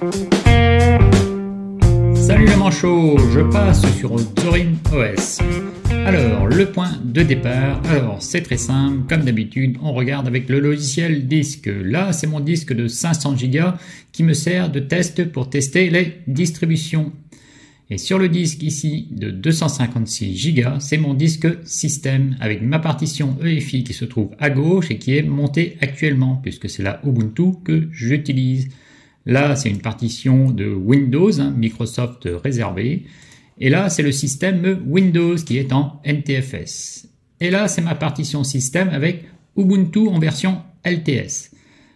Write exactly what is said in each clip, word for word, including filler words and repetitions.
Salut les manchots, je passe sur Zorin O S. Alors, le point de départ, alors c'est très simple, comme d'habitude, on regarde avec le logiciel disque. Là, c'est mon disque de cinq cents gigas qui me sert de test pour tester les distributions. Et sur le disque ici de deux cent cinquante-six gigas, c'est mon disque système avec ma partition E F I qui se trouve à gauche et qui est montée actuellement puisque c'est la Ubuntu que j'utilise. Là, c'est une partition de Windows, hein, Microsoft réservée. Et là, c'est le système Windows qui est en N T F S. Et là, c'est ma partition système avec Ubuntu en version L T S.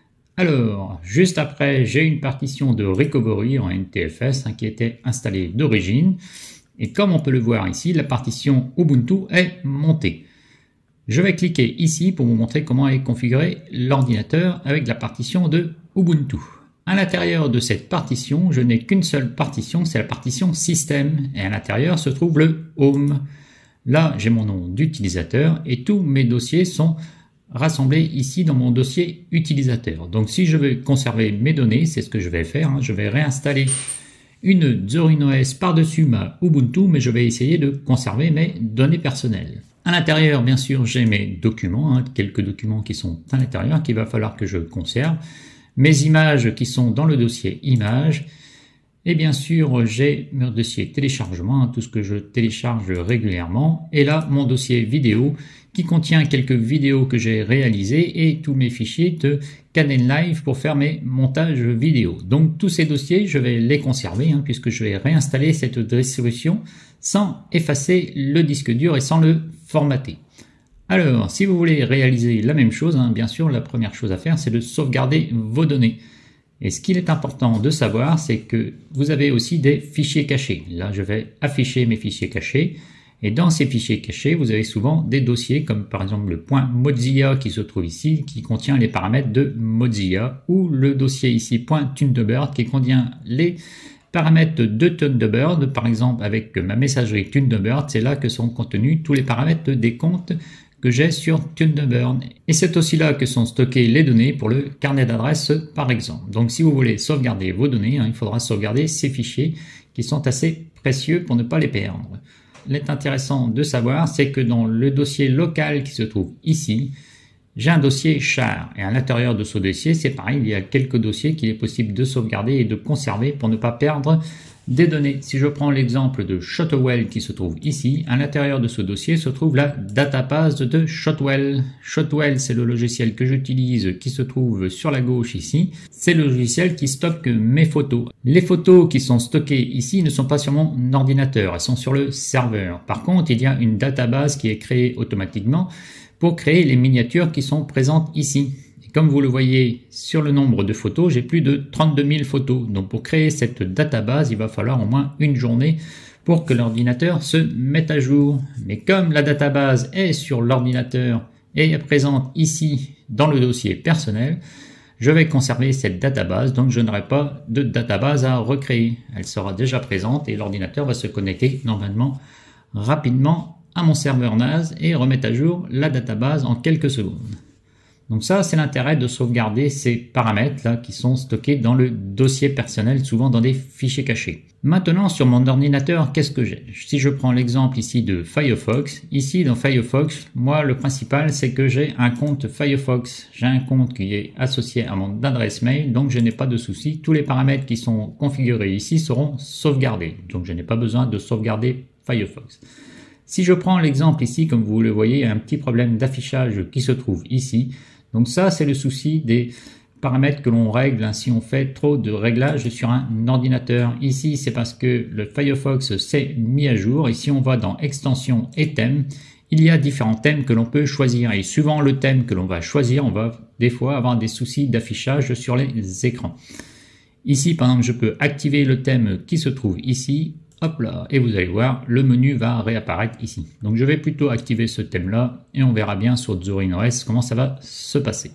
Alors, juste après, j'ai une partition de Recovery en N T F S hein, qui était installée d'origine. Et comme on peut le voir ici, la partition Ubuntu est montée. Je vais cliquer ici pour vous montrer comment est configuré l'ordinateur avec la partition de Ubuntu. À l'intérieur de cette partition, je n'ai qu'une seule partition, c'est la partition système. Et à l'intérieur se trouve le Home. Là, j'ai mon nom d'utilisateur et tous mes dossiers sont rassemblés ici dans mon dossier utilisateur. Donc si je veux conserver mes données, c'est ce que je vais faire. Hein, je vais réinstaller une Zorin O S par-dessus ma Ubuntu, mais je vais essayer de conserver mes données personnelles. À l'intérieur, bien sûr, j'ai mes documents, hein, quelques documents qui sont à l'intérieur qu'il va falloir que je conserve. Mes images qui sont dans le dossier images. Et bien sûr, j'ai mon dossier téléchargement, hein, tout ce que je télécharge régulièrement. Et là, mon dossier vidéo qui contient quelques vidéos que j'ai réalisées et tous mes fichiers de Kdenlive pour faire mes montages vidéo. Donc tous ces dossiers, je vais les conserver hein, puisque je vais réinstaller cette distribution sans effacer le disque dur et sans le formater. Alors, si vous voulez réaliser la même chose, hein, bien sûr, la première chose à faire, c'est de sauvegarder vos données. Et ce qu'il est important de savoir, c'est que vous avez aussi des fichiers cachés. Là, je vais afficher mes fichiers cachés. Et dans ces fichiers cachés, vous avez souvent des dossiers comme par exemple le point Mozilla qui se trouve ici, qui contient les paramètres de Mozilla, ou le dossier ici point Thunderbird qui contient les paramètres de Thunderbird. Par exemple, avec ma messagerie Thunderbird, c'est là que sont contenus tous les paramètres des comptes que j'ai sur Thunderbird. Et c'est aussi là que sont stockées les données pour le carnet d'adresse par exemple. Donc si vous voulez sauvegarder vos données, hein, il faudra sauvegarder ces fichiers qui sont assez précieux pour ne pas les perdre. Il est intéressant de savoir, c'est que dans le dossier local qui se trouve ici, j'ai un dossier char. Et à l'intérieur de ce dossier, c'est pareil, il y a quelques dossiers qu'il est possible de sauvegarder et de conserver pour ne pas perdre des données. Si je prends l'exemple de Shotwell qui se trouve ici, à l'intérieur de ce dossier se trouve la database de Shotwell. Shotwell, c'est le logiciel que j'utilise qui se trouve sur la gauche ici. C'est le logiciel qui stocke mes photos. Les photos qui sont stockées ici ne sont pas sur mon ordinateur, elles sont sur le serveur. Par contre, il y a une database qui est créée automatiquement pour créer les miniatures qui sont présentes ici. Comme vous le voyez sur le nombre de photos, j'ai plus de trente-deux mille photos. Donc pour créer cette database, il va falloir au moins une journée pour que l'ordinateur se mette à jour. Mais comme la database est sur l'ordinateur et est présente ici dans le dossier personnel, je vais conserver cette database, donc je n'aurai pas de database à recréer. Elle sera déjà présente et l'ordinateur va se connecter normalement rapidement à mon serveur N A S et remettre à jour la database en quelques secondes. Donc ça, c'est l'intérêt de sauvegarder ces paramètres-là qui sont stockés dans le dossier personnel, souvent dans des fichiers cachés. Maintenant, sur mon ordinateur, qu'est-ce que j'ai? Si je prends l'exemple ici de Firefox, ici dans Firefox, moi, le principal, c'est que j'ai un compte Firefox. J'ai un compte qui est associé à mon adresse mail, donc je n'ai pas de souci. Tous les paramètres qui sont configurés ici seront sauvegardés. Donc je n'ai pas besoin de sauvegarder Firefox. Si je prends l'exemple ici, comme vous le voyez, il y a un petit problème d'affichage qui se trouve ici. Donc ça, c'est le souci des paramètres que l'on règle hein, si on fait trop de réglages sur un ordinateur. Ici, c'est parce que le Firefox s'est mis à jour. Et si on va dans Extensions et thèmes, il y a différents thèmes que l'on peut choisir. Et suivant le thème que l'on va choisir, on va des fois avoir des soucis d'affichage sur les écrans. Ici, par exemple, je peux activer le thème qui se trouve ici. Hop là, et vous allez voir, le menu va réapparaître ici. Donc je vais plutôt activer ce thème-là et on verra bien sur Zorin O S comment ça va se passer.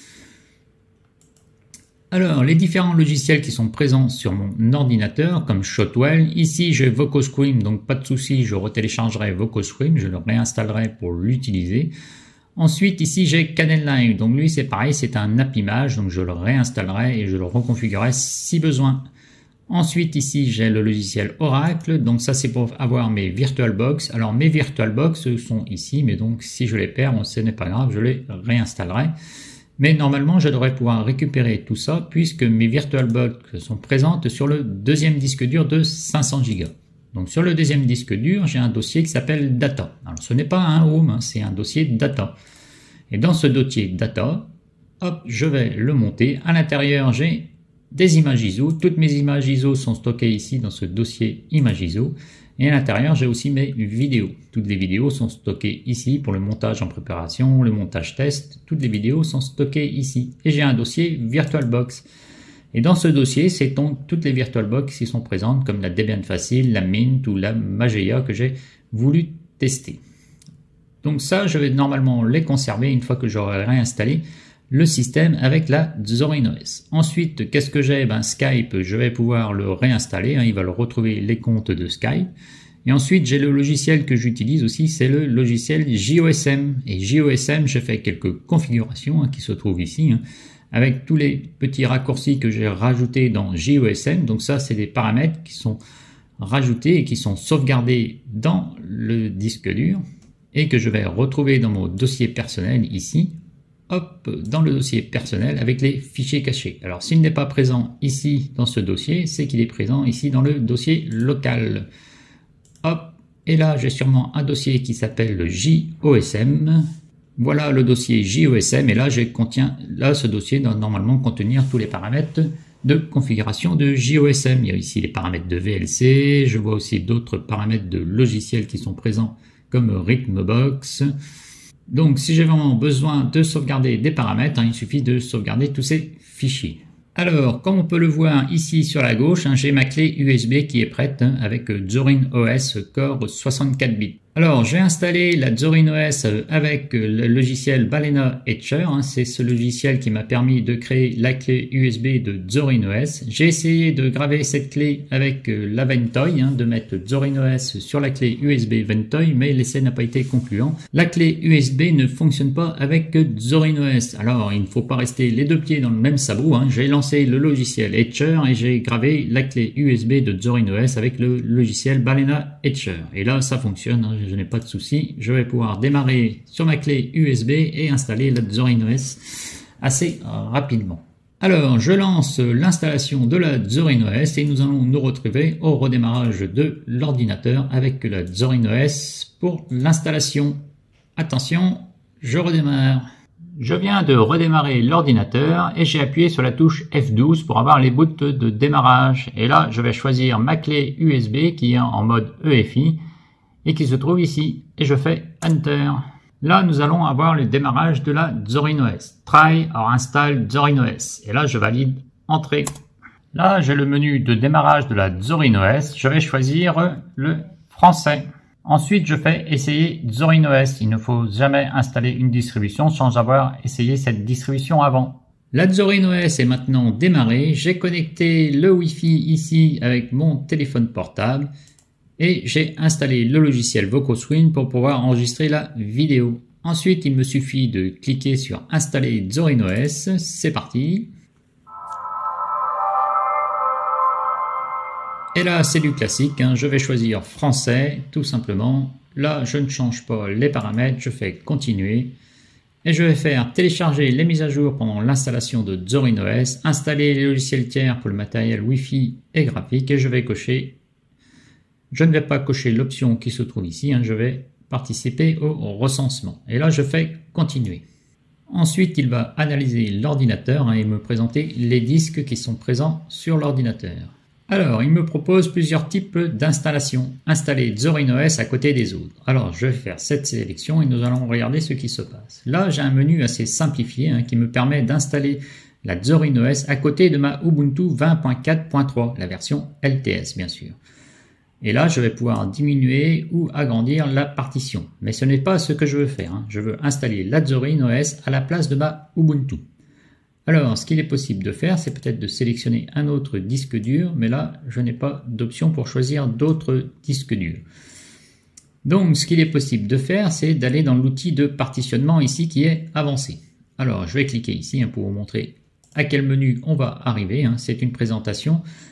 Alors, les différents logiciels qui sont présents sur mon ordinateur, comme Shotwell, ici j'ai VocoScream, donc pas de souci, je retéléchargerai VocoScream, je le réinstallerai pour l'utiliser. Ensuite, ici j'ai Kdenlive, donc lui c'est pareil, c'est un app image, donc je le réinstallerai et je le reconfigurerai si besoin. Ensuite, ici, j'ai le logiciel Oracle. Donc ça, c'est pour avoir mes VirtualBox. Alors, mes VirtualBox sont ici, mais donc si je les perds, ce n'est pas grave, je les réinstallerai. Mais normalement, je devrais pouvoir récupérer tout ça puisque mes VirtualBox sont présentes sur le deuxième disque dur de cinq cents gigas. Donc sur le deuxième disque dur, j'ai un dossier qui s'appelle Data. Alors ce n'est pas un Home, hein, c'est un dossier Data. Et dans ce dossier Data, hop, je vais le monter. À l'intérieur, j'ai des images I S O. Toutes mes images I S O sont stockées ici dans ce dossier images I S O. Et à l'intérieur, j'ai aussi mes vidéos. Toutes les vidéos sont stockées ici pour le montage en préparation, le montage test. Toutes les vidéos sont stockées ici. Et j'ai un dossier VirtualBox. Et dans ce dossier, c'est donc toutes les VirtualBox qui sont présentes, comme la Debian Facile, la Mint ou la Mageia que j'ai voulu tester. Donc ça, je vais normalement les conserver une fois que j'aurai réinstallé le système avec la Zorin O S. Ensuite, qu'est-ce que j'ai? Ben, Skype, je vais pouvoir le réinstaller, hein, il va le retrouver les comptes de Skype. Et ensuite, j'ai le logiciel que j'utilise aussi, c'est le logiciel J O S M. Et J O S M, j'ai fait quelques configurations hein, qui se trouvent ici, hein, avec tous les petits raccourcis que j'ai rajoutés dans J O S M. Donc ça, c'est des paramètres qui sont rajoutés et qui sont sauvegardés dans le disque dur et que je vais retrouver dans mon dossier personnel ici. Hop, dans le dossier personnel avec les fichiers cachés. Alors s'il n'est pas présent ici dans ce dossier, c'est qu'il est présent ici dans le dossier local. Hop, et là j'ai sûrement un dossier qui s'appelle le J O S M. Voilà le dossier J O S M et là je contiens, là ce dossier doit normalement contenir tous les paramètres de configuration de J O S M. Il y a ici les paramètres de V L C, je vois aussi d'autres paramètres de logiciels qui sont présents comme Rhythmbox. Donc si j'ai vraiment besoin de sauvegarder des paramètres, hein, il suffit de sauvegarder tous ces fichiers. Alors, comme on peut le voir ici sur la gauche, hein, j'ai ma clé U S B qui est prête hein, avec Zorin O S Core soixante-quatre bits. Alors, j'ai installé la Zorin O S avec le logiciel Balena Etcher. Hein, c'est ce logiciel qui m'a permis de créer la clé U S B de Zorin O S. J'ai essayé de graver cette clé avec la Ventoy, hein, de mettre Zorin O S sur la clé U S B Ventoy, mais l'essai n'a pas été concluant. La clé U S B ne fonctionne pas avec Zorin O S. Alors, il ne faut pas rester les deux pieds dans le même sabot. Hein. J'ai lancé le logiciel Etcher et j'ai gravé la clé U S B de Zorin O S avec le logiciel Balena Etcher. Et là, ça fonctionne. Hein. Je n'ai pas de souci, je vais pouvoir démarrer sur ma clé U S B et installer la Zorin O S assez rapidement. Alors, je lance l'installation de la Zorin O S et nous allons nous retrouver au redémarrage de l'ordinateur avec la Zorin O S pour l'installation. Attention, je redémarre. Je viens de redémarrer l'ordinateur et j'ai appuyé sur la touche F douze pour avoir les bouts de démarrage. Et là, je vais choisir ma clé U S B qui est en mode E F I et qui se trouve ici, et je fais Enter. Là, nous allons avoir le démarrage de la Zorin O S. Try or install Zorin O S. Et là, je valide Entrée. Là, j'ai le menu de démarrage de la Zorin O S. Je vais choisir le français. Ensuite, je fais essayer Zorin O S. Il ne faut jamais installer une distribution sans avoir essayé cette distribution avant. La Zorin O S est maintenant démarrée. J'ai connecté le Wi-Fi ici avec mon téléphone portable. Et j'ai installé le logiciel VocoSwing pour pouvoir enregistrer la vidéo. Ensuite, il me suffit de cliquer sur Installer Zorin O S. C'est parti. Et là, c'est du classique. Hein. Je vais choisir français, tout simplement. Là, je ne change pas les paramètres. Je fais continuer. Et je vais faire télécharger les mises à jour pendant l'installation de Zorin O S, installer les logiciels tiers pour le matériel Wi-Fi et graphique. Et je vais cocher. Je ne vais pas cocher l'option qui se trouve ici, hein, je vais participer au recensement. Et là, je fais continuer. Ensuite, il va analyser l'ordinateur hein, et me présenter les disques qui sont présents sur l'ordinateur. Alors, il me propose plusieurs types d'installations. Installer Zorin O S à côté des autres. Alors, je vais faire cette sélection et nous allons regarder ce qui se passe. Là, j'ai un menu assez simplifié hein, qui me permet d'installer la Zorin O S à côté de ma Ubuntu vingt point quatre point trois, la version L T S bien sûr. Et là, je vais pouvoir diminuer ou agrandir la partition. Mais ce n'est pas ce que je veux faire. Hein. Je veux installer la Zorin O S à la place de ma Ubuntu. Alors, ce qu'il est possible de faire, c'est peut-être de sélectionner un autre disque dur. Mais là, je n'ai pas d'option pour choisir d'autres disques durs. Donc, ce qu'il est possible de faire, c'est d'aller dans l'outil de partitionnement ici qui est avancé. Alors, je vais cliquer ici hein, pour vous montrer à quel menu on va arriver. Hein. C'est une présentation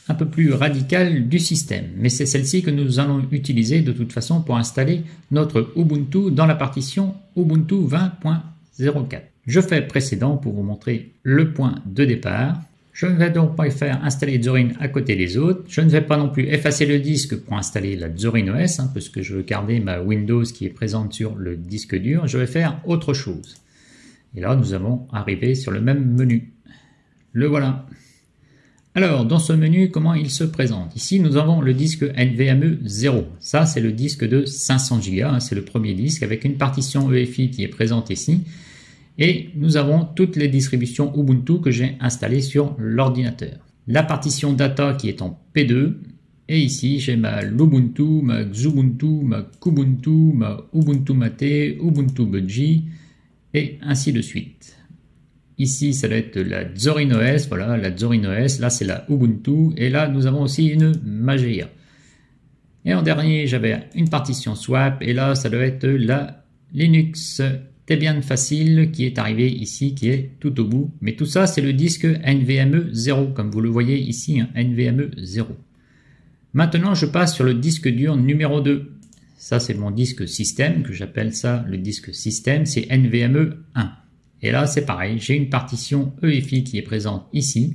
un peu plus radicale du système, mais c'est celle-ci que nous allons utiliser de toute façon pour installer notre Ubuntu dans la partition Ubuntu vingt point zéro quatre. Je fais précédent pour vous montrer le point de départ. Je ne vais donc pas faire installer Zorin à côté des autres. Je ne vais pas non plus effacer le disque pour installer la Zorin O S, hein, parce que je veux garder ma Windows qui est présente sur le disque dur. Je vais faire autre chose. Et là, nous allons arriver sur le même menu. Le voilà. Alors, dans ce menu, comment il se présente? Ici, nous avons le disque N V M E zéro. Ça, c'est le disque de cinq cents giga. Hein, c'est le premier disque avec une partition E F I qui est présente ici. Et nous avons toutes les distributions Ubuntu que j'ai installées sur l'ordinateur. La partition data qui est en P deux. Et ici, j'ai ma Lubuntu, ma Xubuntu, ma Kubuntu, ma Ubuntu Mate, Ubuntu Budgie, et ainsi de suite. Ici, ça doit être la Zorin O S. Voilà, la Zorin O S. Là, c'est la Ubuntu. Et là, nous avons aussi une Mageia. Et en dernier, j'avais une partition Swap. Et là, ça doit être la Linux Debian Facile qui est arrivé ici, qui est tout au bout. Mais tout ça, c'est le disque N V M E zéro, comme vous le voyez ici, hein, N V M E zéro. Maintenant, je passe sur le disque dur numéro deux. Ça, c'est mon disque système, que j'appelle ça le disque système, c'est N V M E un. Et là, c'est pareil, j'ai une partition E F I qui est présente ici.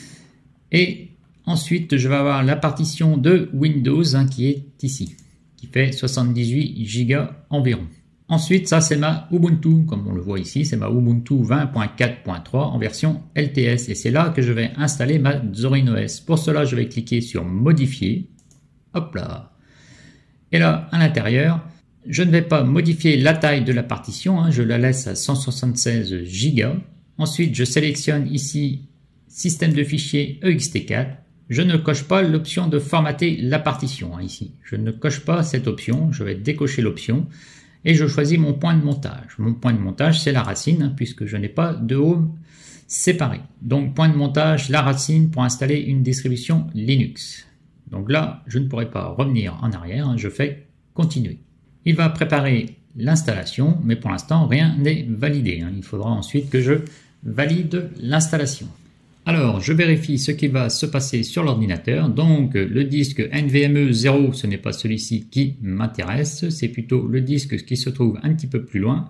Et ensuite, je vais avoir la partition de Windows hein, qui est ici, qui fait soixante-dix-huit gigas environ. Ensuite, ça c'est ma Ubuntu, comme on le voit ici, c'est ma Ubuntu vingt point quatre point trois en version L T S. Et c'est là que je vais installer ma Zorin O S. Pour cela, je vais cliquer sur Modifier. Hop là. Et là, à l'intérieur, je ne vais pas modifier la taille de la partition, hein, je la laisse à cent soixante-seize gigas. Ensuite, je sélectionne ici Système de fichiers E X T quatre. Je ne coche pas l'option de formater la partition, hein, ici. Je ne coche pas cette option, je vais décocher l'option. Et je choisis mon point de montage. Mon point de montage, c'est la racine, hein, puisque je n'ai pas de home séparé. Donc, point de montage, la racine pour installer une distribution Linux. Donc là, je ne pourrai pas revenir en arrière, hein, je fais continuer. Il va préparer l'installation, mais pour l'instant, rien n'est validé. Hein. Il faudra ensuite que je valide l'installation. Alors, je vérifie ce qui va se passer sur l'ordinateur. Donc, le disque N V M E zéro, ce n'est pas celui-ci qui m'intéresse. C'est plutôt le disque qui se trouve un petit peu plus loin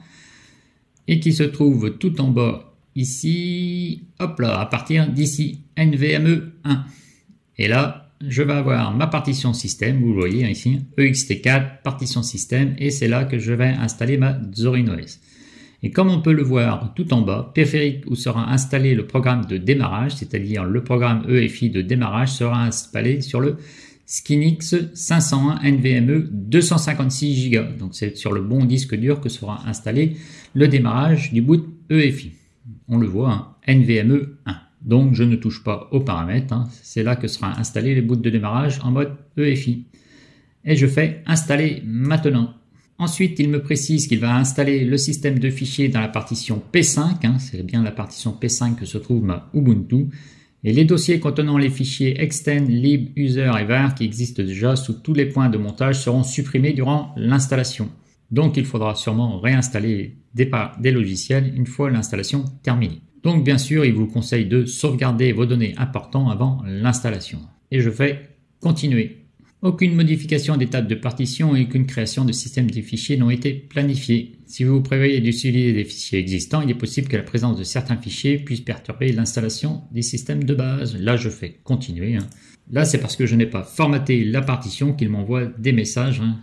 et qui se trouve tout en bas ici. Hop là, à partir d'ici, N V M E un. Et là, je vais avoir ma partition système. Vous le voyez ici, E X T quatre, partition système. Et c'est là que je vais installer ma Zorin O S. Et comme on peut le voir tout en bas, périphérique où sera installé le programme de démarrage, c'est-à-dire le programme E F I de démarrage sera installé sur le Skinix cinq cent un N V M E deux cent cinquante-six gigas. Donc c'est sur le bon disque dur que sera installé le démarrage du boot E F I. On le voit, hein, N V M E un. Donc je ne touche pas aux paramètres, hein. C'est là que sera installé le boot de démarrage en mode E F I. Et je fais installer maintenant. Ensuite, il me précise qu'il va installer le système de fichiers dans la partition P cinq, hein, c'est bien la partition P cinq que se trouve ma Ubuntu, et les dossiers contenant les fichiers extend, lib, user et var qui existent déjà sous tous les points de montage seront supprimés durant l'installation. Donc il faudra sûrement réinstaller des, des logiciels une fois l'installation terminée. Donc bien sûr, il vous conseille de sauvegarder vos données importantes avant l'installation. Et je fais continuer. Aucune modification des tables de partition et aucune création de système de fichiers n'ont été planifiées. Si vous prévoyez d'utiliser des fichiers existants, il est possible que la présence de certains fichiers puisse perturber l'installation des systèmes de base. Là, je fais continuer. Hein. Là, c'est parce que je n'ai pas formaté la partition qu'il m'envoie des messages. Hein.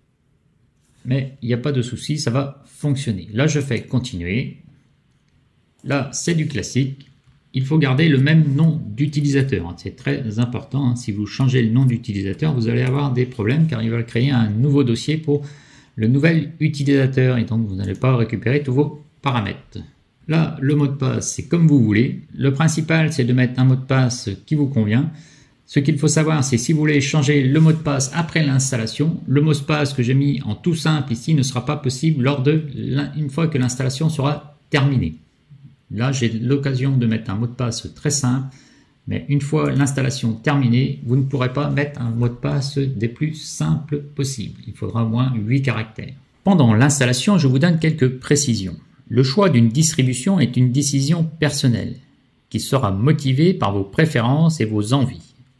Mais il n'y a pas de souci, ça va fonctionner. Là, je fais continuer. Là, c'est du classique. Il faut garder le même nom d'utilisateur. C'est très important. Si vous changez le nom d'utilisateur, vous allez avoir des problèmes car il va créer un nouveau dossier pour le nouvel utilisateur et donc vous n'allez pas récupérer tous vos paramètres. Là, le mot de passe, c'est comme vous voulez. Le principal, c'est de mettre un mot de passe qui vous convient. Ce qu'il faut savoir, c'est si vous voulez changer le mot de passe après l'installation, le mot de passe que j'ai mis en tout simple ici ne sera pas possible lors de une fois que l'installation sera terminée. Là, j'ai l'occasion de mettre un mot de passe très simple, mais une fois l'installation terminée, vous ne pourrez pas mettre un mot de passe des plus simples possibles. Il faudra au moins huit caractères. Pendant l'installation, je vous donne quelques précisions. Le choix d'une distribution est une décision personnelle qui sera motivée par vos préférences et vos envies.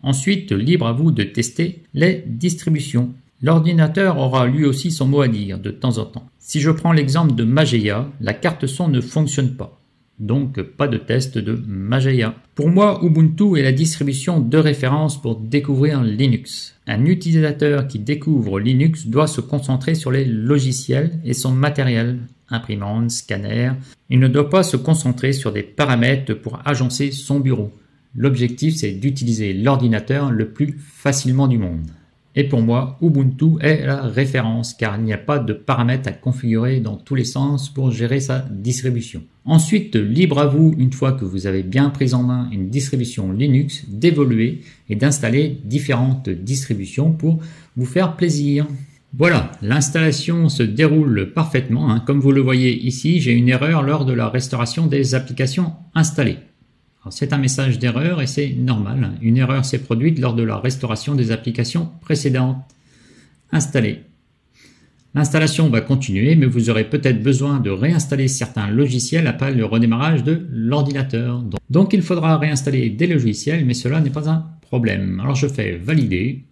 Ensuite, libre à vous de tester les distributions. L'ordinateur aura lui aussi son mot à dire de temps en temps. Si je prends l'exemple de Mageia, la carte son ne fonctionne pas. Donc pas de test de Mageia. Pour moi, Ubuntu est la distribution de référence pour découvrir Linux. Un utilisateur qui découvre Linux doit se concentrer sur les logiciels et son matériel, imprimante, scanner. Il ne doit pas se concentrer sur des paramètres pour agencer son bureau. L'objectif, c'est d'utiliser l'ordinateur le plus facilement du monde. Et pour moi, Ubuntu est la référence car il n'y a pas de paramètres à configurer dans tous les sens pour gérer sa distribution. Ensuite, libre à vous, une fois que vous avez bien pris en main une distribution Linux, d'évoluer et d'installer différentes distributions pour vous faire plaisir. Voilà, l'installation se déroule parfaitement. Hein. Comme vous le voyez ici, j'ai une erreur lors de la restauration des applications installées. C'est un message d'erreur et c'est normal. Une erreur s'est produite lors de la restauration des applications précédentes. Installer. L'installation va continuer, mais vous aurez peut-être besoin de réinstaller certains logiciels après le redémarrage de l'ordinateur. Donc il faudra réinstaller des logiciels, mais cela n'est pas un problème. Alors je fais valider.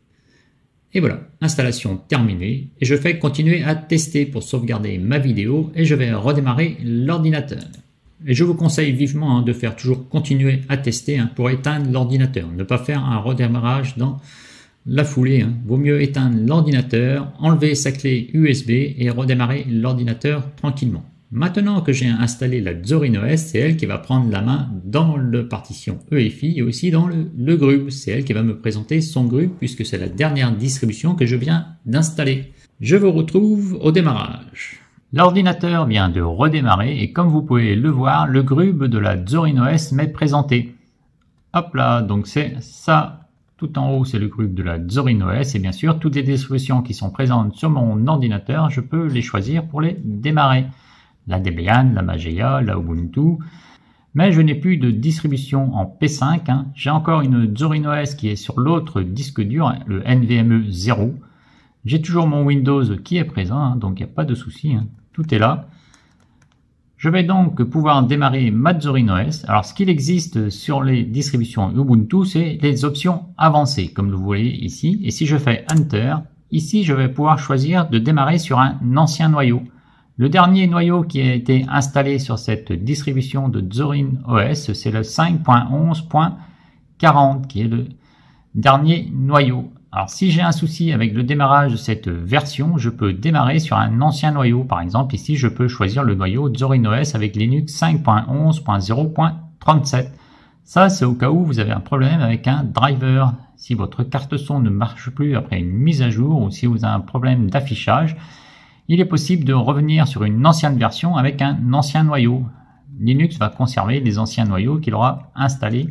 Et voilà, installation terminée. Et je fais continuer à tester pour sauvegarder ma vidéo et je vais redémarrer l'ordinateur. Et je vous conseille vivement hein, de faire toujours continuer à tester hein, pour éteindre l'ordinateur. Ne pas faire un redémarrage dans la foulée. Hein. Vaut mieux éteindre l'ordinateur, enlever sa clé U S B et redémarrer l'ordinateur tranquillement. Maintenant que j'ai installé la Zorin O S, c'est elle qui va prendre la main dans la partition E F I et aussi dans le, le Grub. C'est elle qui va me présenter son Grub puisque c'est la dernière distribution que je viens d'installer. Je vous retrouve au démarrage. L'ordinateur vient de redémarrer et comme vous pouvez le voir, le Grub de la Zorin O S m'est présenté. Hop là, donc c'est ça. Tout en haut, c'est le Grub de la Zorin O S et bien sûr, toutes les distributions qui sont présentes sur mon ordinateur, je peux les choisir pour les démarrer. La Debian, la Mageia, la Ubuntu. Mais je n'ai plus de distribution en P cinq. Hein. J'ai encore une Zorin O S qui est sur l'autre disque dur, le N V M E zéro. J'ai toujours mon Windows qui est présent, hein, donc il n'y a pas de souci. Hein. Tout est là. Je vais donc pouvoir démarrer ma Zorin O S. Alors, ce qu'il existe sur les distributions Ubuntu, c'est les options avancées, comme vous voyez ici. Et si je fais Enter, ici, je vais pouvoir choisir de démarrer sur un ancien noyau. Le dernier noyau qui a été installé sur cette distribution de Zorin O S, c'est le cinq point onze point quarante, qui est le dernier noyau. Alors, si j'ai un souci avec le démarrage de cette version, je peux démarrer sur un ancien noyau. Par exemple, ici, je peux choisir le noyau Zorin O S avec Linux cinq point onze point zéro point trente-sept. Ça, c'est au cas où vous avez un problème avec un driver. Si votre carte son ne marche plus après une mise à jour ou si vous avez un problème d'affichage, il est possible de revenir sur une ancienne version avec un ancien noyau. Linux va conserver les anciens noyaux qu'il aura installés.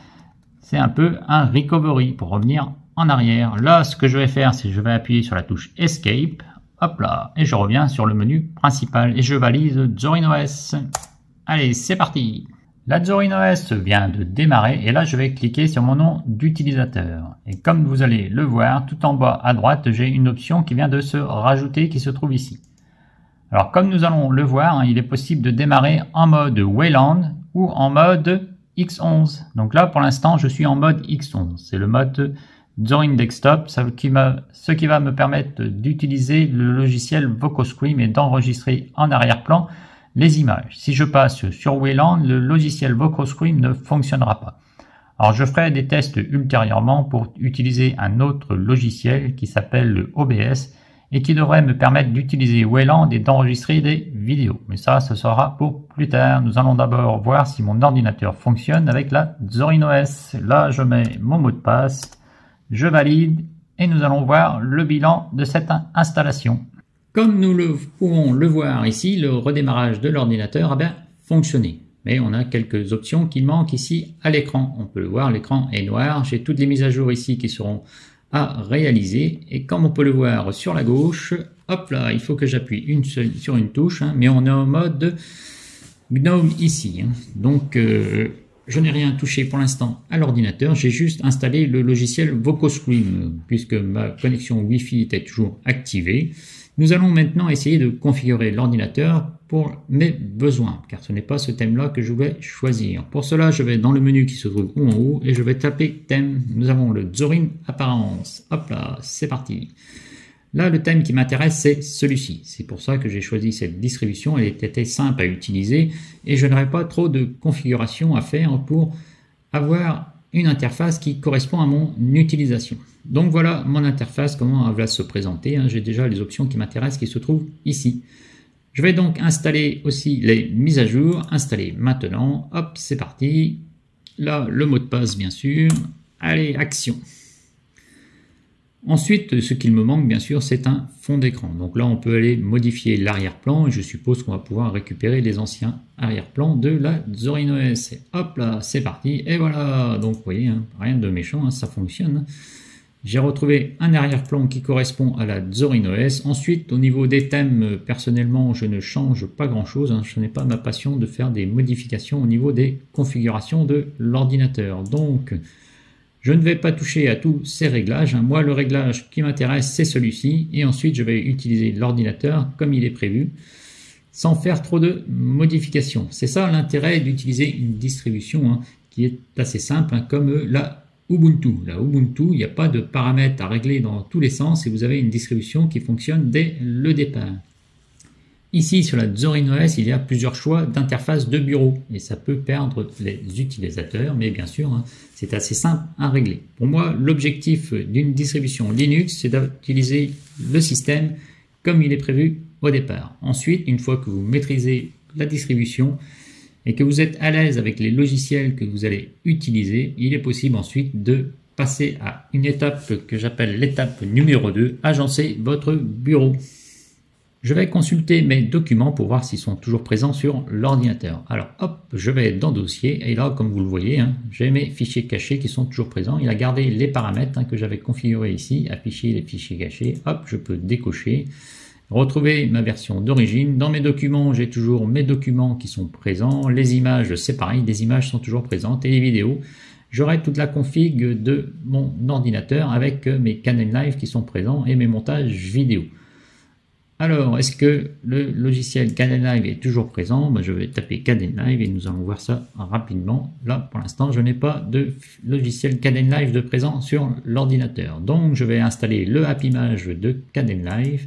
C'est un peu un recovery pour revenir en arrière. Là, ce que je vais faire, c'est que je vais appuyer sur la touche Escape. Hop là, et je reviens sur le menu principal et je valide Zorin O S. Allez, c'est parti. La Zorin O S vient de démarrer et là, je vais cliquer sur mon nom d'utilisateur. Et comme vous allez le voir, tout en bas à droite, j'ai une option qui vient de se rajouter qui se trouve ici. Alors, comme nous allons le voir, hein, il est possible de démarrer en mode Wayland ou en mode X onze. Donc là, pour l'instant, je suis en mode X onze. C'est le mode Zorin Desktop, ce qui, ce qui va me permettre d'utiliser le logiciel VocoScream et d'enregistrer en arrière-plan les images. Si je passe sur Wayland, le logiciel VocoScream ne fonctionnera pas. Alors je ferai des tests ultérieurement pour utiliser un autre logiciel qui s'appelle le O B S et qui devrait me permettre d'utiliser Wayland et d'enregistrer des vidéos. Mais ça, ce sera pour plus tard. Nous allons d'abord voir si mon ordinateur fonctionne avec la Zorin O S. Là, je mets mon mot de passe. Je valide et nous allons voir le bilan de cette installation. Comme nous le pouvons le voir ici, le redémarrage de l'ordinateur a bien fonctionné. Mais on a quelques options qui manquent ici à l'écran. On peut le voir, l'écran est noir. J'ai toutes les mises à jour ici qui seront à réaliser. Et comme on peut le voir sur la gauche, hop là, il faut que j'appuie une seule sur une touche. Hein, mais on est en mode GNOME ici. Hein. Donc... Euh, je n'ai rien touché pour l'instant à l'ordinateur, j'ai juste installé le logiciel VocoScream puisque ma connexion Wi-Fi était toujours activée. Nous allons maintenant essayer de configurer l'ordinateur pour mes besoins, car ce n'est pas ce thème-là que je vais choisir. Pour cela, je vais dans le menu qui se trouve en haut et je vais taper thème. Nous avons le Zorin Apparence. Hop là, c'est parti. Là, le thème qui m'intéresse, c'est celui-ci. C'est pour ça que j'ai choisi cette distribution. Elle était simple à utiliser et je n'aurai pas trop de configuration à faire pour avoir une interface qui correspond à mon utilisation. Donc voilà mon interface, comment elle va se présenter. J'ai déjà les options qui m'intéressent qui se trouvent ici. Je vais donc installer aussi les mises à jour. Installer maintenant. Hop, c'est parti. Là, le mot de passe, bien sûr. Allez, action. Ensuite, ce qu'il me manque, bien sûr, c'est un fond d'écran. Donc là, on peut aller modifier l'arrière-plan et je suppose qu'on va pouvoir récupérer les anciens arrière-plans de la ZorinOS. Et hop là, c'est parti. Et voilà. Donc, vous voyez, hein, rien de méchant, hein, ça fonctionne. J'ai retrouvé un arrière-plan qui correspond à la ZorinOS. Ensuite, au niveau des thèmes, personnellement, je ne change pas grand-chose. Hein. Je n'ai pas ma passion de faire des modifications au niveau des configurations de l'ordinateur. Donc, je ne vais pas toucher à tous ces réglages. Moi, le réglage qui m'intéresse, c'est celui-ci. Et ensuite, je vais utiliser l'ordinateur comme il est prévu, sans faire trop de modifications. C'est ça l'intérêt d'utiliser une distribution hein, qui est assez simple, hein, comme la Ubuntu. La Ubuntu, il n'y a pas de paramètres à régler dans tous les sens et vous avez une distribution qui fonctionne dès le départ. Ici, sur la ZorinOS, il y a plusieurs choix d'interface de bureau et ça peut perdre les utilisateurs, mais bien sûr, hein, c'est assez simple à régler. Pour moi, l'objectif d'une distribution Linux, c'est d'utiliser le système comme il est prévu au départ. Ensuite, une fois que vous maîtrisez la distribution et que vous êtes à l'aise avec les logiciels que vous allez utiliser, il est possible ensuite de passer à une étape que j'appelle l'étape numéro deux, agencer votre bureau. Je vais consulter mes documents pour voir s'ils sont toujours présents sur l'ordinateur. Alors hop, je vais dans dossier et là comme vous le voyez, hein, j'ai mes fichiers cachés qui sont toujours présents. Il a gardé les paramètres hein, que j'avais configurés ici, afficher les fichiers cachés. Hop, je peux décocher, retrouver ma version d'origine. Dans mes documents, j'ai toujours mes documents qui sont présents. Les images, c'est pareil, les images sont toujours présentes et les vidéos. J'aurai toute la config de mon ordinateur avec mes Kdenlive qui sont présents et mes montages vidéo. Alors, est-ce que le logiciel Kdenlive est toujours présent? ben, Je vais taper Kdenlive et nous allons voir ça rapidement. Là, pour l'instant, je n'ai pas de logiciel Kdenlive de présent sur l'ordinateur. Donc, je vais installer le AppImage de Kdenlive.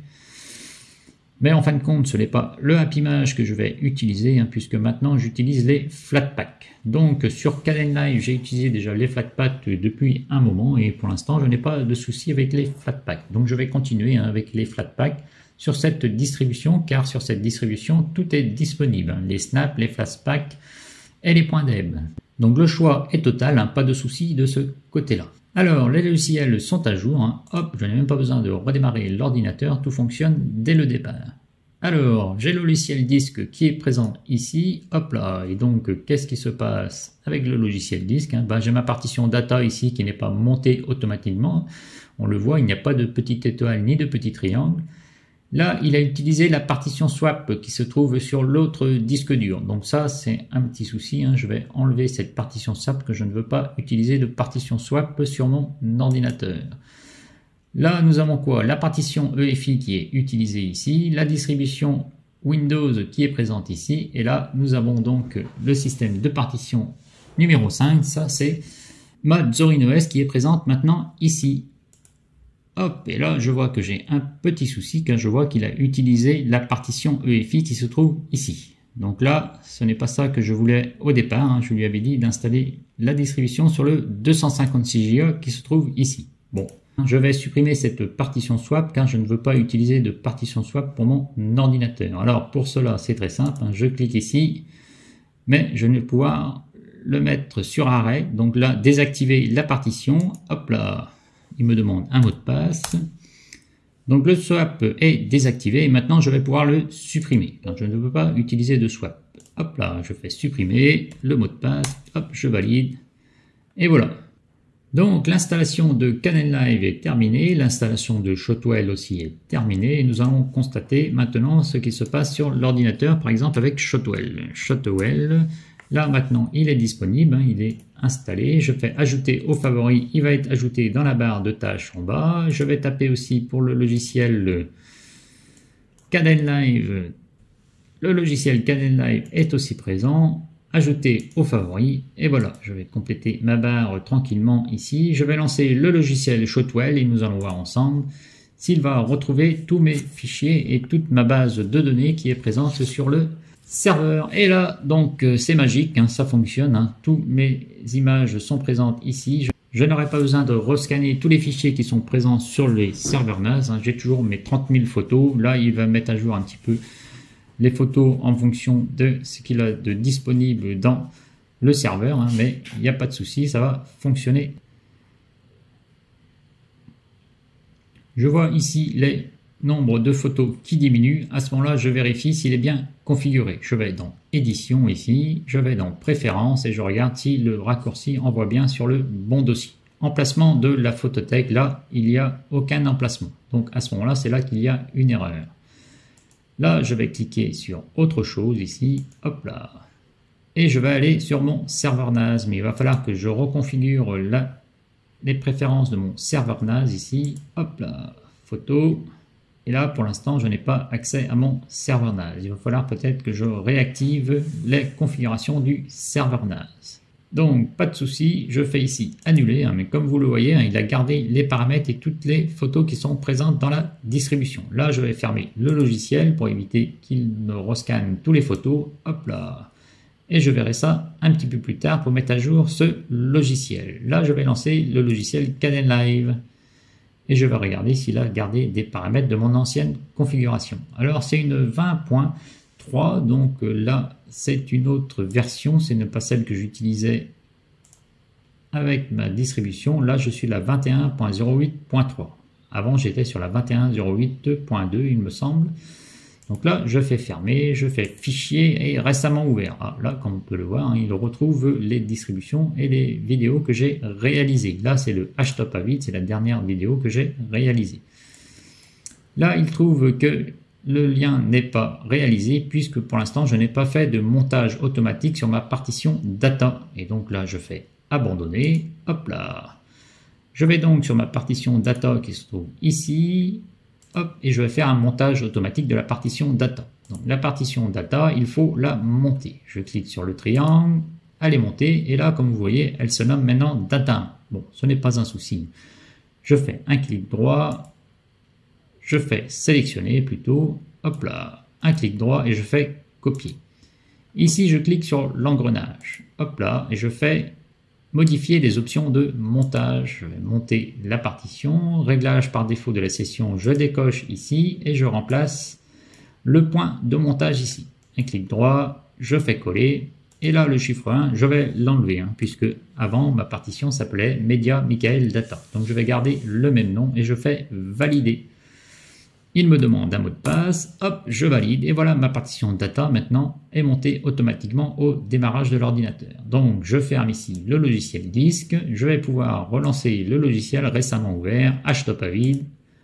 Mais en fin de compte, ce n'est pas le AppImage que je vais utiliser, hein, puisque maintenant, j'utilise les Flatpak. Donc, sur Kdenlive, j'ai utilisé déjà les Flatpak depuis un moment et pour l'instant, je n'ai pas de souci avec les Flatpak. Donc, je vais continuer hein, avec les Flatpak sur cette distribution, car sur cette distribution, tout est disponible. Les snaps, les Flatpak et les points deb. Donc le choix est total, hein, pas de souci de ce côté-là. Alors, les logiciels sont à jour. Hein. Hop, je n'ai même pas besoin de redémarrer l'ordinateur, tout fonctionne dès le départ. Alors, j'ai le logiciel disque qui est présent ici. Hop là, et donc, qu'est-ce qui se passe avec le logiciel disque hein? ben, J'ai ma partition data ici qui n'est pas montée automatiquement. On le voit, il n'y a pas de petite étoile ni de petit triangle. Là, il a utilisé la partition swap qui se trouve sur l'autre disque dur. Donc ça, c'est un petit souci. Hein. Je vais enlever cette partition swap que je ne veux pas utiliser de partition swap sur mon ordinateur. Là, nous avons quoi? La partition E F I qui est utilisée ici, la distribution Windows qui est présente ici. Et là, nous avons donc le système de partition numéro cinq. Ça, c'est ma ZorinOS qui est présente maintenant ici. Hop, et là, je vois que j'ai un petit souci, car je vois qu'il a utilisé la partition E F I qui se trouve ici. Donc là, ce n'est pas ça que je voulais au départ. Hein. Je lui avais dit d'installer la distribution sur le deux cent cinquante-six giga qui se trouve ici. Bon, je vais supprimer cette partition swap, car je ne veux pas utiliser de partition swap pour mon ordinateur. Alors, pour cela, c'est très simple. Hein. Je clique ici, mais je ne vais pouvoir le mettre sur arrêt. Donc là, désactiver la partition. Hop là. Il me demande un mot de passe. Donc le swap est désactivé et maintenant je vais pouvoir le supprimer. Car je ne veux pas utiliser de swap. Hop là, je fais supprimer le mot de passe. Hop, je valide. Et voilà. Donc l'installation de Kdenlive est terminée. L'installation de Shotwell aussi est terminée. Et nous allons constater maintenant ce qui se passe sur l'ordinateur, par exemple avec Shotwell. Shotwell. Là maintenant il est disponible, hein, il est installé. Je fais ajouter aux favoris, il va être ajouté dans la barre de tâches en bas. Je vais taper aussi pour le logiciel Kdenlive, le logiciel Kdenlive est aussi présent. Ajouter aux favoris, et voilà, je vais compléter ma barre tranquillement ici. Je vais lancer le logiciel Shotwell et nous allons voir ensemble s'il va retrouver tous mes fichiers et toute ma base de données qui est présente sur le serveur. Et là, donc, c'est magique, hein, ça fonctionne, hein, tous mes images sont présentes ici. Je, je n'aurai pas besoin de rescanner tous les fichiers qui sont présents sur les serveurs N A S. Hein, j'ai toujours mes trente mille photos. Là, il va mettre à jour un petit peu les photos en fonction de ce qu'il a de disponible dans le serveur, hein, mais il n'y a pas de souci, ça va fonctionner. Je vois ici les nombres de photos qui diminuent. À ce moment-là, je vérifie s'il est bien configuré. Je vais dans Édition ici, je vais dans Préférences et je regarde si le raccourci envoie bien sur le bon dossier. Emplacement de la photothèque, là, il n'y a aucun emplacement. Donc à ce moment-là, c'est là qu'il y a une erreur. Là, je vais cliquer sur autre chose ici, hop là, et je vais aller sur mon serveur N A S, mais il va falloir que je reconfigure la, les préférences de mon serveur N A S ici, hop là, photo, et là, pour l'instant, je n'ai pas accès à mon serveur N A S. Il va falloir peut-être que je réactive les configurations du serveur N A S. Donc, pas de souci, je fais ici annuler, hein, mais comme vous le voyez, hein, il a gardé les paramètres et toutes les photos qui sont présentes dans la distribution. Là, je vais fermer le logiciel pour éviter qu'il me rescanne toutes les photos. Hop là. Et je verrai ça un petit peu plus tard pour mettre à jour ce logiciel. Là, je vais lancer le logiciel Kdenlive. Et je vais regarder s'il a gardé des paramètres de mon ancienne configuration. Alors, c'est une vingt point trois, donc là, c'est une autre version, ce n'est pas celle que j'utilisais avec ma distribution. Là, je suis la vingt et un point zéro huit point trois. Avant, j'étais sur la vingt et un point zéro huit point deux, il me semble. Donc là, je fais fermer, je fais fichier et récemment ouvert. Ah, là, comme on peut le voir, hein, il retrouve les distributions et les vidéos que j'ai réalisées. Là, c'est le H-Top Avid, c'est la dernière vidéo que j'ai réalisée. Là, il trouve que le lien n'est pas réalisé puisque pour l'instant, je n'ai pas fait de montage automatique sur ma partition data. Et donc là, je fais abandonner. Hop là. Je vais donc sur ma partition data qui se trouve ici. Hop, et je vais faire un montage automatique de la partition data. Donc la partition data, il faut la monter. Je clique sur le triangle, elle est montée, et là, comme vous voyez, elle se nomme maintenant data. Bon, ce n'est pas un souci. Je fais un clic droit, je fais sélectionner plutôt, hop là, un clic droit, et je fais copier. Ici, je clique sur l'engrenage, hop là, et je fais modifier les options de montage. Je vais monter la partition, réglage par défaut de la session, je décoche ici et je remplace le point de montage ici. Un clic droit, je fais coller et là le chiffre un, je vais l'enlever hein, puisque avant ma partition s'appelait Media Michael Data. Donc je vais garder le même nom et je fais valider. Il me demande un mot de passe, hop, je valide, et voilà, ma partition data maintenant est montée automatiquement au démarrage de l'ordinateur. Donc, je ferme ici le logiciel disque, je vais pouvoir relancer le logiciel récemment ouvert, H-Top Avid.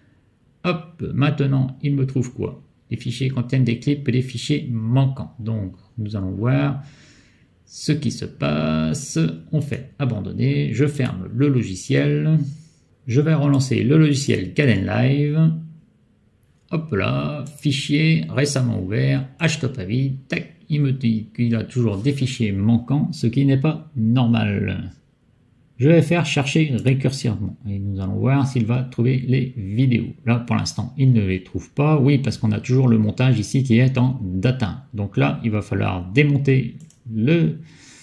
Hop, maintenant, il me trouve quoi? Les fichiers contiennent des clips et des fichiers manquants. Donc, nous allons voir ce qui se passe. On fait abandonner, je ferme le logiciel, je vais relancer le logiciel Kdenlive. Hop là, fichier récemment ouvert, H-Top Avid, tac, il me dit qu'il a toujours des fichiers manquants, ce qui n'est pas normal. Je vais faire chercher récursivement et nous allons voir s'il va trouver les vidéos. Là, pour l'instant, il ne les trouve pas. Oui, parce qu'on a toujours le montage ici qui est en data. Donc là, il va falloir démonter le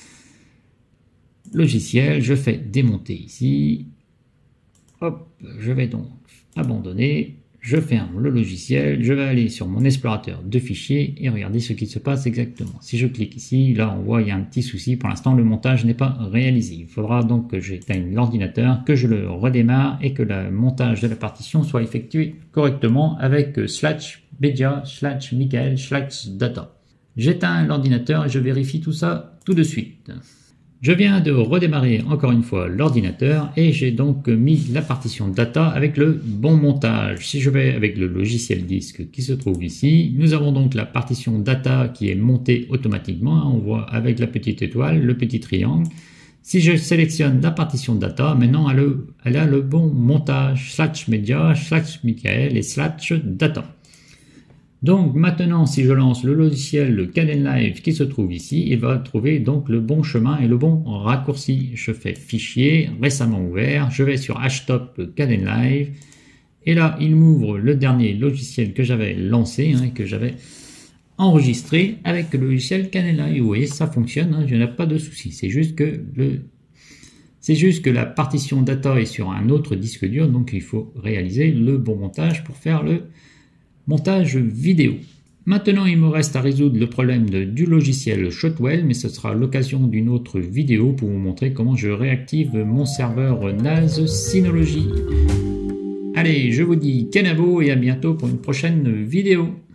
logiciel. Je fais démonter ici. Hop, je vais donc abandonner. Je ferme le logiciel, je vais aller sur mon explorateur de fichiers et regarder ce qui se passe exactement. Si je clique ici, là on voit il y a un petit souci, pour l'instant le montage n'est pas réalisé. Il faudra donc que j'éteigne l'ordinateur, que je le redémarre et que le montage de la partition soit effectué correctement avec slash media, slash Michael, slash data. J'éteins l'ordinateur et je vérifie tout ça tout de suite. Je viens de redémarrer encore une fois l'ordinateur et j'ai donc mis la partition data avec le bon montage. Si je vais avec le logiciel disque qui se trouve ici, nous avons donc la partition data qui est montée automatiquement. On voit avec la petite étoile, le petit triangle. Si je sélectionne la partition data, maintenant elle a le, elle a le bon montage, slash media, slash Michael et slash data. Donc maintenant, si je lance le logiciel Kdenlive qui se trouve ici, il va trouver donc le bon chemin et le bon raccourci. Je fais Fichier, récemment ouvert, je vais sur htop Kdenlive, et là il m'ouvre le dernier logiciel que j'avais lancé, hein, que j'avais enregistré avec le logiciel Kdenlive. Vous voyez, ça fonctionne, hein, je n'ai pas de souci. C'est juste que le C'est juste que la partition data est sur un autre disque dur, donc il faut réaliser le bon montage pour faire le montage vidéo. Maintenant, il me reste à résoudre le problème de, du logiciel Shotwell, mais ce sera l'occasion d'une autre vidéo pour vous montrer comment je réactive mon serveur N A S Synology. Allez, je vous dis Kenavo et à bientôt pour une prochaine vidéo.